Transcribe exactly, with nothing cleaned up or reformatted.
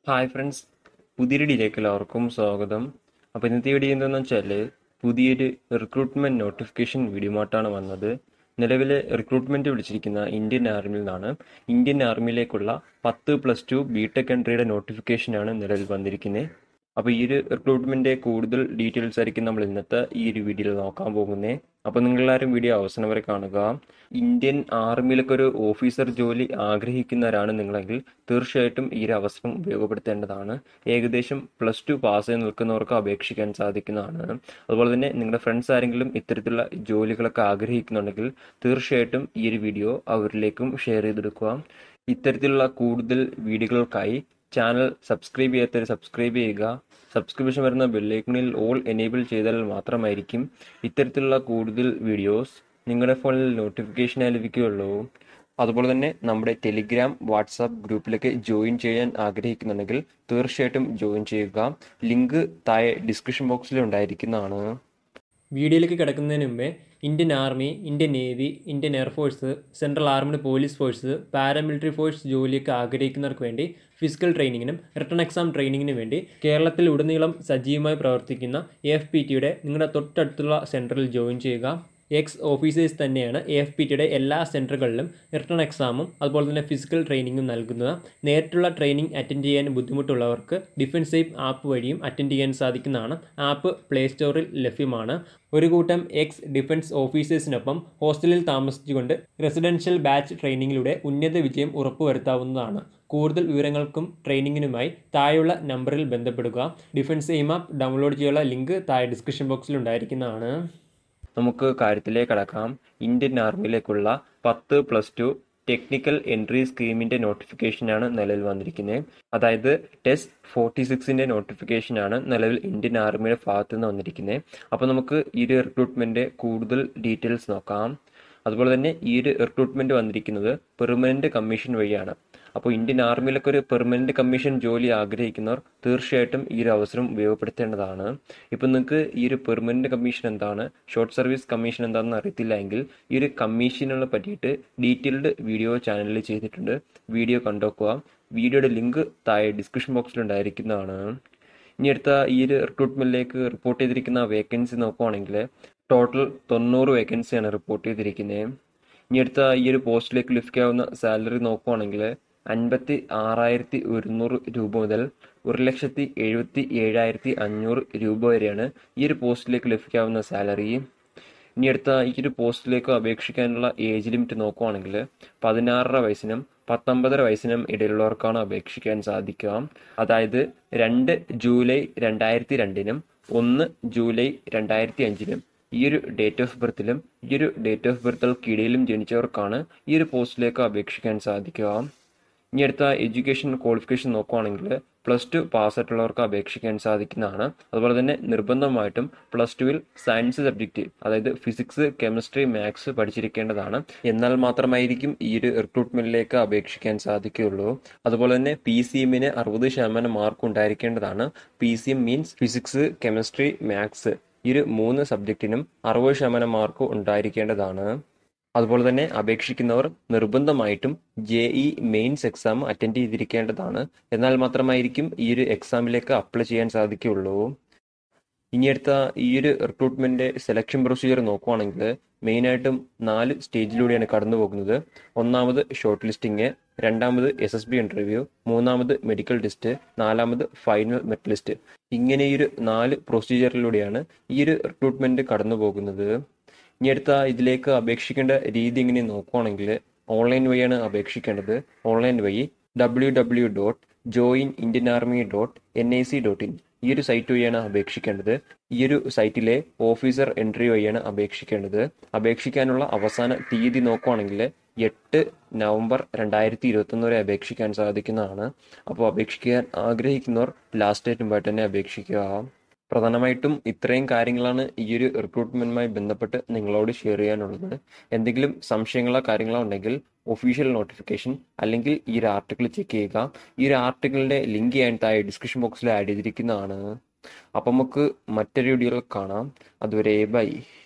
Hi friends, പുതിയൊരു ഡിലേക്ക് എല്ലാവർക്കും സ്വാഗതം. അപ്പോൾ ഇന്നത്തെ വീഡിയോ എന്താണെന്ന് വെച്ചാൽ പുതിയൊരു റിക്രൂട്ട്മെൻറ്റ് നോട്ടിഫിക്കേഷൻ വീഡിയോ ആയിട്ടാണ് വന്നത്. നിലവിലെ റിക്രൂട്ട്മെൻറ്റ് വിളിച്ചിരിക്കുന്ന ഇന്ത്യൻ ആർമിയിൽ നിന്നാണ്. ഇന്ത്യൻ ആർമിയിലേക്കുള്ള പത്ത് പ്ലസ് ടു ബി ടെക് എൻട്രിയുടെ നോട്ടിഫിക്കേഷനാണ് നിലവിൽ വന്നിരിക്കുന്നത്. അപ്പോൾ ഈ ഒരു റിക്രൂട്ട്മെൻറ്റ് കൂടുതൽ ഡീറ്റെയിൽസ് ആയിരിക്കും നമ്മൾ ഇന്നത്തെ ഈ ഒരു വീഡിയോയിൽ നോക്കാൻ പോകുന്നത്. അപ്പോൾ നിങ്ങളെല്ലാവരും വീഡിയോ അവസാനം വരെ കാണുക. ഇന്ത്യൻ ആർമിയിലൊക്കെ ഒരു ഓഫീസർ ജോലി ആഗ്രഹിക്കുന്നവരാണ് നിങ്ങളെങ്കിൽ തീർച്ചയായിട്ടും ഈ ഒരു അവസരം ഉപയോഗപ്പെടുത്തേണ്ടതാണ്. ഏകദേശം പ്ലസ് ടു പാസ് ചെയ്ത് നിൽക്കുന്നവർക്ക് അപേക്ഷിക്കാൻ സാധിക്കുന്നതാണ്. അതുപോലെ തന്നെ നിങ്ങളുടെ ഫ്രണ്ട്സ് ആരെങ്കിലും ഇത്തരത്തിലുള്ള ജോലികളൊക്കെ ആഗ്രഹിക്കുന്നുണ്ടെങ്കിൽ തീർച്ചയായിട്ടും ഈ ഒരു വീഡിയോ അവരിലേക്കും ഷെയർ ചെയ്തെടുക്കുക. ഇത്തരത്തിലുള്ള കൂടുതൽ വീഡിയോകൾക്കായി ചാനൽ സബ്സ്ക്രൈബ് ചെയ്യാത്തവർ സബ്സ്ക്രൈബ് ചെയ്യുക. സബ്സ്ക്രിപ്ഷൻ വരുന്ന ബെല്ലൈക്കണിൽ ഓൾ എനേബിൾ ചെയ്താൽ മാത്രമായിരിക്കും ഇത്തരത്തിലുള്ള കൂടുതൽ വീഡിയോസ് നിങ്ങളുടെ ഫോണിൽ നോട്ടിഫിക്കേഷനായി ലഭിക്കുകയുള്ളൂ. അതുപോലെ തന്നെ നമ്മുടെ ടെലിഗ്രാം വാട്സാപ്പ് ഗ്രൂപ്പിലേക്ക് ജോയിൻ ചെയ്യാൻ ആഗ്രഹിക്കുന്നുണ്ടെങ്കിൽ തീർച്ചയായിട്ടും ജോയിൻ ചെയ്യുക. ലിങ്ക് താഴെ ഡിസ്ക്രിപ്ഷൻ ബോക്സിൽ ഉണ്ടായിരിക്കുന്നതാണ്. വീഡിയോയിലേക്ക് കിടക്കുന്നതിന് മുമ്പേ Indian army, Indian navy, Indian air force, central armed police force, paramilitary force ജോലിയൊക്കെ ആഗ്രഹിക്കുന്നവർക്ക് വേണ്ടി ഫിസിക്കൽ ട്രെയിനിങ്ങിനും റിട്ടൺ എക്സാം ട്രെയിനിങ്ങിനും വേണ്ടി കേരളത്തിൽ ഉടനീളം സജീവമായി പ്രവർത്തിക്കുന്ന എ എഫ് പി ടിയുടെ നിങ്ങളുടെ തൊട്ടടുത്തുള്ള സെൻറ്ററിൽ ജോയിൻ ചെയ്യുക. എക്സ് ഓഫീസേഴ്സ് തന്നെയാണ് എ എഫ് പി ടിയുടെ എല്ലാ സെൻറ്ററുകളിലും റിട്ടൺ എക്സാമും അതുപോലെ തന്നെ ഫിസിക്കൽ ട്രെയിനിങ്ങും നൽകുന്നത്. നേരിട്ടുള്ള ട്രെയിനിങ് അറ്റൻഡ് ചെയ്യാൻ ബുദ്ധിമുട്ടുള്ളവർക്ക് ഡിഫൻസ് സേഫ് ആപ്പ് വഴിയും അറ്റൻഡ് ചെയ്യാൻ സാധിക്കുന്നതാണ്. ആപ്പ് പ്ലേ സ്റ്റോറിൽ ലഭ്യമാണ്. ഒരു കൂട്ടം എക്സ് ഡിഫൻസ് ഓഫീസേഴ്സിനൊപ്പം ഹോസ്റ്റലിൽ താമസിച്ചുകൊണ്ട് റെസിഡൻഷ്യൽ ബാച്ച് ട്രെയിനിങ്ങിലൂടെ ഉന്നത വിജയം ഉറപ്പുവരുത്താവുന്നതാണ്. കൂടുതൽ വിവരങ്ങൾക്കും ട്രെയിനിങ്ങിനുമായി താഴെയുള്ള നമ്പറിൽ ബന്ധപ്പെടുക. ഡിഫൻസ് എയിം ആപ്പ് ഡൗൺലോഡ് ചെയ്യാനുള്ള ലിങ്ക് താഴെ ഡിസ്ക്രിപ്ഷൻ ബോക്സിൽ ഉണ്ടായിരിക്കുന്നതാണ്. നമുക്ക് കാര്യത്തിലേക്ക് കടക്കാം. ഇന്ത്യൻ ആർമിയിലേക്കുള്ള പത്ത് പ്ലസ് ടു ടെക്നിക്കൽ എൻട്രി സ്കീമിൻ്റെ നോട്ടിഫിക്കേഷനാണ് നിലവിൽ വന്നിരിക്കുന്നത്. അതായത് ടെസ്റ്റ് ഫോർട്ടി സിക്സിൻ്റെ നോട്ടിഫിക്കേഷനാണ് നിലവിൽ ഇന്ത്യൻ ആർമിയുടെ ഭാഗത്തു നിന്ന് വന്നിരിക്കുന്നത്. അപ്പോൾ നമുക്ക് ഈ ഒരു റിക്രൂട്ട്മെൻറ്റ് കൂടുതൽ ഡീറ്റെയിൽസ് നോക്കാം. അതുപോലെ തന്നെ ഈ ഒരു റിക്രൂട്ട്മെൻറ്റ് വന്നിരിക്കുന്നത് പെർമനൻറ്റ് കമ്മീഷൻ വഴിയാണ്. അപ്പോൾ ഇന്ത്യൻ ആർമിയിലൊക്കെ ഒരു പെർമനൻറ്റ് കമ്മീഷൻ ജോലി ആഗ്രഹിക്കുന്നവർ തീർച്ചയായിട്ടും ഈ ഒരു അവസരം ഉപയോഗപ്പെടുത്തേണ്ടതാണ്. ഇപ്പം നിങ്ങൾക്ക് ഈ ഒരു പെർമനൻറ്റ് കമ്മീഷൻ എന്താണ്, ഷോർട്ട് സർവീസ് കമ്മീഷൻ എന്താണെന്ന് അറിയത്തില്ല എങ്കിൽ ഈ ഒരു കമ്മീഷനുകളെ പറ്റിയിട്ട് ഡീറ്റെയിൽഡ് വീഡിയോ ചാനലിൽ ചെയ്തിട്ടുണ്ട്. വീഡിയോ കണ്ടോക്കുക. വീഡിയോയുടെ ലിങ്ക് താഴെ ഡിസ്ക്രിപ്ഷൻ ബോക്സിൽ ഉണ്ടായിരിക്കുന്നതാണ്. ഇനി അടുത്ത ഈ ഒരു റിക്രൂട്ട്മെൻറ്റിലേക്ക് റിപ്പോർട്ട് ചെയ്തിരിക്കുന്ന വേക്കൻസി നോക്കുവാണെങ്കിൽ ടോട്ടൽ തൊണ്ണൂറ് വേക്കൻസിയാണ് റിപ്പോർട്ട് ചെയ്തിരിക്കുന്നത്. ഇനി അടുത്ത ഈ ഒരു പോസ്റ്റിലേക്ക് ലഭിക്കാവുന്ന സാലറി നോക്കുവാണെങ്കിൽ അൻപത്തി ആറായിരത്തി ഒരുന്നൂറ് രൂപ മുതൽ ഒരു ലക്ഷത്തി എഴുപത്തി ഏഴായിരത്തി അഞ്ഞൂറ് രൂപ വരെയാണ് ഈ ഒരു പോസ്റ്റിലേക്ക് ലഭിക്കാവുന്ന സാലറി. ഇനി അടുത്ത ഈ ഒരു പോസ്റ്റിലേക്ക് അപേക്ഷിക്കാനുള്ള ഏജ് ലിമിറ്റ് നോക്കുവാണെങ്കിൽ പതിനാറര വയസ്സിനും പത്തൊമ്പതര വയസ്സിനും ഇടയിലുള്ളവർക്കാണ് അപേക്ഷിക്കാൻ സാധിക്കുക. അതായത് രണ്ട് ജൂലൈ രണ്ടായിരത്തി രണ്ടിനും ഒന്ന് ജൂലൈ രണ്ടായിരത്തി അഞ്ചിനും ഈ ഒരു ഡേറ്റ് ഓഫ് ബർത്തിലും ഈ ഒരു ഡേറ്റ് ഓഫ് ബർത്തുകൾക്കിടയിലും ജനിച്ചവർക്കാണ് ഈ ഒരു പോസ്റ്റിലേക്ക് അപേക്ഷിക്കാൻ സാധിക്കുക. ഇനി അടുത്ത എഡ്യൂക്കേഷൻ ക്വാളിഫിക്കേഷൻ നോക്കുവാണെങ്കിൽ പ്ലസ് ടു പാസ്സായിട്ടുള്ളവർക്ക് അപേക്ഷിക്കാൻ സാധിക്കുന്നതാണ്. അതുപോലെ തന്നെ നിർബന്ധമായിട്ടും പ്ലസ് ടുവിൽ സയൻസ് സബ്ജക്റ്റ്, അതായത് ഫിസിക്സ്, കെമിസ്ട്രി, മാത്സ് പഠിച്ചിരിക്കേണ്ടതാണ്. എന്നാൽ മാത്രമായിരിക്കും ഈ ഒരു റിക്രൂട്ട്മെന്റിലേക്ക് അപേക്ഷിക്കാൻ സാധിക്കുകയുള്ളൂ. അതുപോലെ തന്നെ പി സി എമ്മിന് അറുപത് ശതമാനം മാർക്ക് ഉണ്ടായിരിക്കേണ്ടതാണ്. P C M means physics, chemistry, maths ഈ ഒരു മൂന്ന് സബ്ജക്റ്റിനും അറുപത് ശതമാനം മാർക്ക് ഉണ്ടായിരിക്കേണ്ടതാണ്. അതുപോലെ തന്നെ അപേക്ഷിക്കുന്നവർ നിർബന്ധമായിട്ടും J E mains exam attend ചെയ്തിരിക്കേണ്ടതാണ്. എന്നാൽ മാത്രമായിരിക്കും ഈ ഒരു എക്സാമിലേക്ക് അപ്ലൈ ചെയ്യാൻ സാധിക്കുകയുള്ളൂ. ഇനി അടുത്ത ഈ ഒരു റിക്രൂട്ട്മെന്റ് സെലക്ഷൻ പ്രൊസീജിയർ നോക്കുവാണെങ്കിൽ മെയിനായിട്ടും നാല് സ്റ്റേജിലൂടെയാണ് കടന്നു പോകുന്നത്. ഒന്നാമത് ഷോർട്ട് ലിസ്റ്റിംഗ്, രണ്ടാമത് എസ് എസ് ബി ഇന്റർവ്യൂ, മൂന്നാമത് മെഡിക്കൽ ടെസ്റ്റ്, നാലാമത് ഫൈനൽ മെറിറ്റ് ലിസ്റ്റ്. ഇങ്ങനെ ഈ ഒരു നാല് പ്രൊസീജിയറിലൂടെയാണ് ഈ ഒരു റിക്രൂട്ട്മെന്റ് കടന്നു പോകുന്നത്. ഇനി അടുത്ത ഇതിലേക്ക് അപേക്ഷിക്കേണ്ട രീതി എങ്ങനെ നോക്കുവാണെങ്കിൽ ഓൺലൈൻ വഴിയാണ് അപേക്ഷിക്കേണ്ടത്. ഓൺലൈൻ വഴി W W dot join Indian army dot N I C dot in ഈ ഒരു സൈറ്റ് വഴിയാണ് അപേക്ഷിക്കേണ്ടത്. ഈ ഒരു സൈറ്റിലെ ഓഫീസർ എൻട്രി വഴിയാണ് അപേക്ഷിക്കേണ്ടത്. അപേക്ഷിക്കാനുള്ള അവസാന തീയതി നോക്കുവാണെങ്കിൽ എട്ട് നവംബർ രണ്ടായിരത്തി ഇരുപത്തൊന്ന് വരെ അപേക്ഷിക്കാൻ സാധിക്കുന്നതാണ്. അപ്പോൾ അപേക്ഷിക്കാൻ ആഗ്രഹിക്കുന്നവർ ലാസ്റ്റ് ഡേറ്റ് മുമ്പായിട്ട് തന്നെ അപേക്ഷിക്കുക. പ്രധാനമായിട്ടും ഇത്രയും കാര്യങ്ങളാണ് ഈ ഒരു റിക്രൂട്ട്മെന്റുമായി ബന്ധപ്പെട്ട് നിങ്ങളോട് ഷെയർ ചെയ്യാനുള്ളത്. എന്തെങ്കിലും സംശയങ്ങളോ കാര്യങ്ങളോ ഉണ്ടെങ്കിൽ ഒഫീഷ്യൽ നോട്ടിഫിക്കേഷൻ അല്ലെങ്കിൽ ഈ ഒരു ആർട്ടിക്കിൾ ചെക്ക് ചെയ്യുക. ഈ ഒരു ആർട്ടിക്കിളിന്റെ ലിങ്ക് ഞാൻ താഴെ ഡിസ്ക്രിപ്ഷൻ ബോക്സിൽ ആഡ് ചെയ്തിരിക്കുന്നതാണ്. അപ്പം നമുക്ക് മറ്റൊരു വീഡിയോയിൽ കാണാം. അതുവരെ ബൈ.